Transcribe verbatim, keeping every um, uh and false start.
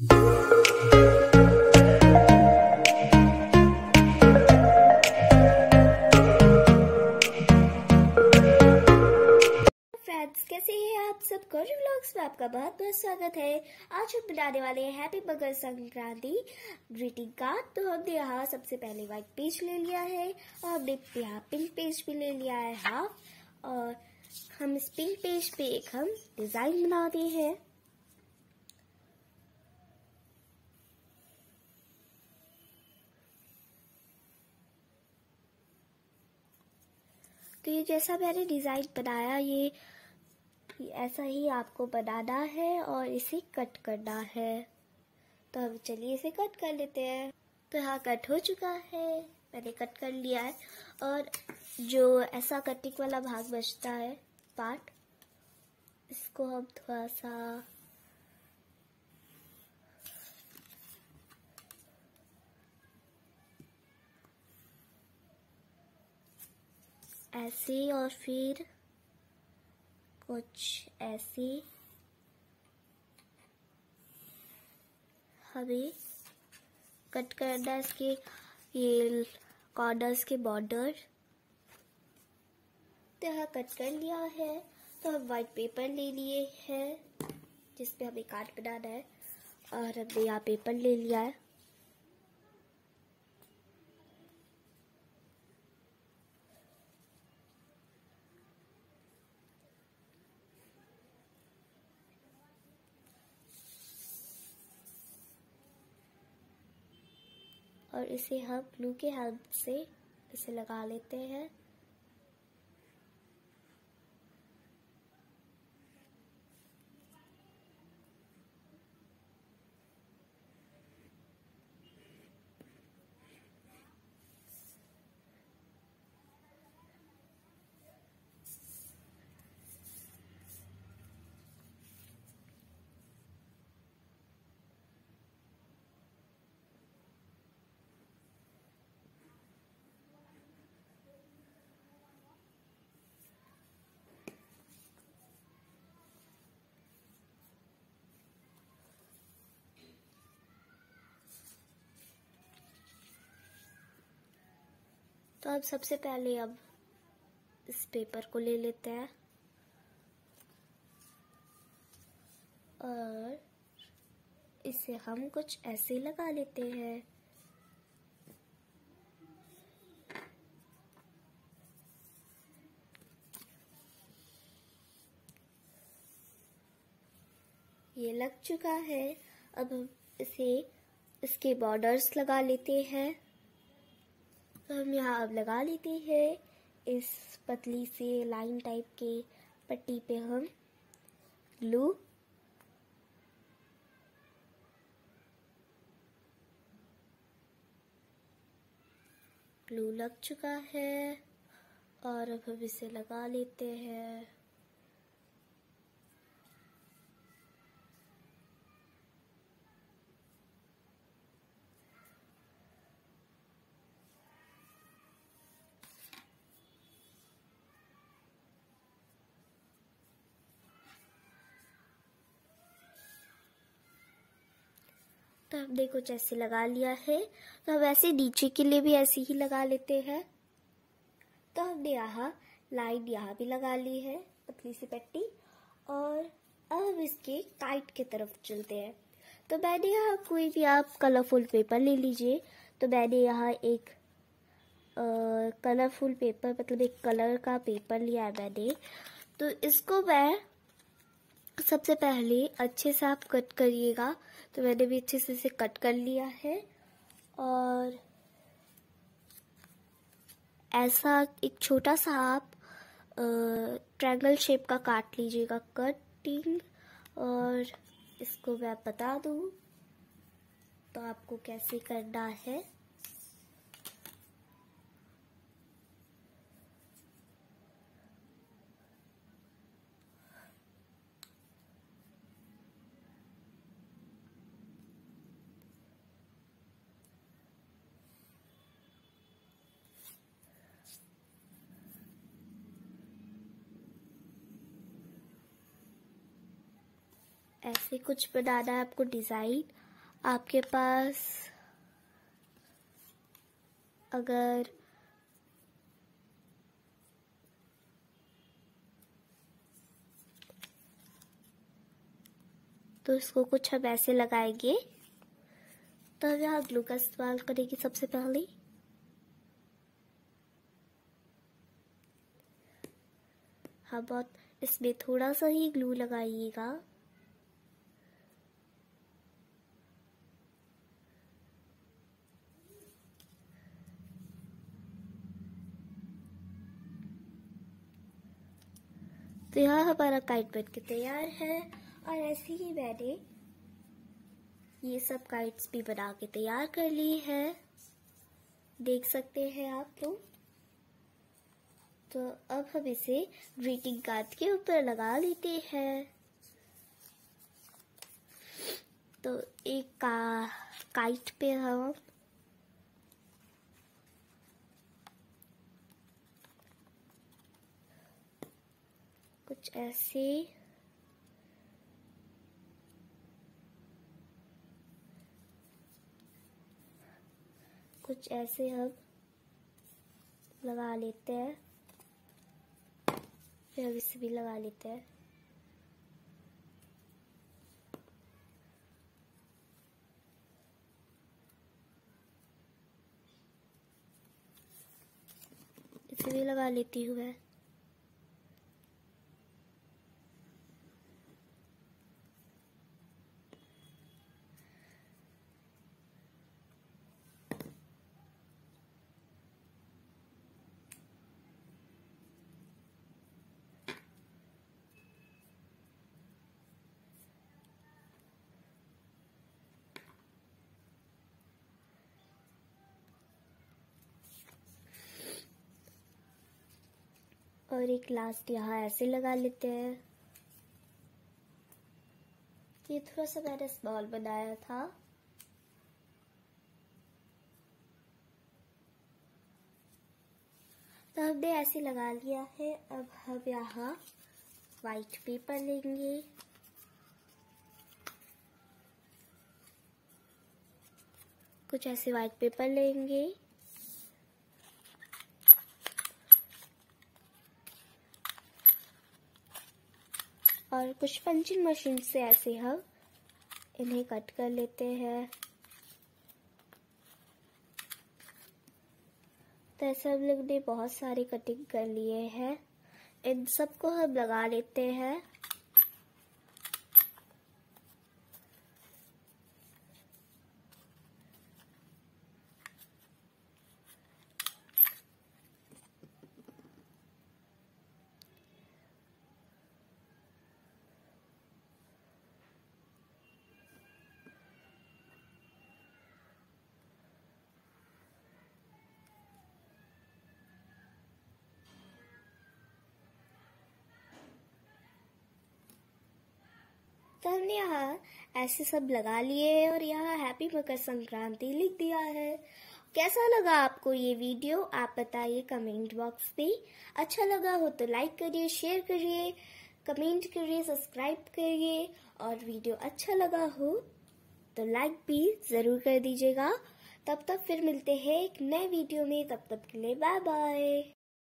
Friends, कैसे हैं आप सब? कोरी व्लॉग्स में आपका बहुत बहुत स्वागत है। आज हम बनाने वाले हैं happy Makar Sankranti greeting card. तो हमने यहाँ सबसे पहले व्हाइट पेज ले लिया है और हमने यहाँ पिंक पेज भी ले लिया है हाफ, और हम इस पिंक पेज पे एक हम डिजाइन बनाते हैं। तो ये जैसा मैंने डिजाइन बनाया, ये ऐसा ही आपको बनाना है और इसे कट करना है। तो हम चलिए इसे कट कर लेते हैं। तो यहाँ कट हो चुका है, मैंने कट कर लिया है। और जो ऐसा कटिंग वाला भाग बचता है पार्ट, इसको हम थोड़ा सा ऐसे और फिर कुछ ऐसे हमें कट करना, इसके ये कॉर्नर्स के बॉर्डर। तो यहाँ कट कर लिया है। तो हम व्हाइट पेपर ले लिए हैं जिसपे हमें कार्ड बनाना है, और हमने यहाँ पेपर ले लिया है। और इसे हम ग्लू के हेल्प से इसे लगा लेते हैं। तो अब सबसे पहले अब इस पेपर को ले लेते हैं और इसे हम कुछ ऐसे लगा लेते हैं। ये लग चुका है। अब हम इसे इसके बॉर्डर्स लगा लेते हैं। तो हम यहाँ अब लगा लेते हैं इस पतली से लाइन टाइप के पट्टी पे हम ग्लू। ग्लू लग चुका है और अब हम इसे लगा लेते हैं। तो हमने कुछ ऐसे लगा लिया है। तो हम ऐसे नीचे के लिए भी ऐसे ही लगा लेते हैं। तो हमने यहाँ लाइन यहाँ भी लगा ली है, पतली सी पट्टी। और अब हम इसके काइट की तरफ चलते हैं। तो मैंने यहाँ कोई भी आप कलरफुल पेपर ले लीजिए। तो मैंने यहाँ एक कलरफुल पेपर, मतलब एक कलर का पेपर लिया है मैंने। तो इसको मैं सबसे पहले अच्छे से आप कट करिएगा। तो मैंने भी अच्छे से इसे कट कर लिया है। और ऐसा एक छोटा सा आप ट्रायंगल शेप का काट लीजिएगा कटिंग। और इसको मैं बता दूं तो आपको कैसे करना है। ऐसे कुछ बनाना है आपको डिजाइन। आपके पास अगर तो इसको कुछ हम ऐसे लगाएंगे। तो हम यहाँ ग्लू का इस्तेमाल करेंगे सबसे पहले। हाँ, बहुत इसमें थोड़ा सा ही ग्लू लगाइएगा। तो यहाँ हमारा काइट बन के तैयार है। और ऐसे ही मैंने ये सब काइट्स भी बना के तैयार कर ली है, देख सकते हैं आप लोग। तो अब हम इसे ग्रीटिंग कार्ड के ऊपर लगा लेते हैं। तो एक का काइट पे हम कुछ ऐसे कुछ ऐसे हम लगा लेते हैं। फिर अब इसे भी लगा लेते हैं। इसे भी लगा लेती हूँ मैं। और एक लास्ट यहाँ ऐसे लगा लेते हैं। ये थोड़ा सा मैंने स्मॉल बनाया था। तो हमने ऐसे लगा लिया है। अब हम यहाँ वाइट पेपर लेंगे। कुछ ऐसे वाइट पेपर लेंगे और कुछ पंचिंग मशीन से ऐसे हम इन्हें कट कर लेते हैं। तो ऐसे हम लोग ने बहुत सारे कटिंग कर लिए हैं। इन सबको हम लगा लेते हैं। तो हमने यहाँ ऐसे सब लगा लिए और यहाँ हैप्पी मकर संक्रांति लिख दिया है। कैसा लगा आपको ये वीडियो, आप बताइए कमेंट बॉक्स पे। अच्छा लगा हो तो लाइक करिए, शेयर करिए, कमेंट करिए, सब्सक्राइब करिए। और वीडियो अच्छा लगा हो तो लाइक भी जरूर कर दीजिएगा। तब तक फिर मिलते हैं एक नए वीडियो में। तब तक के लिए बाय बाय।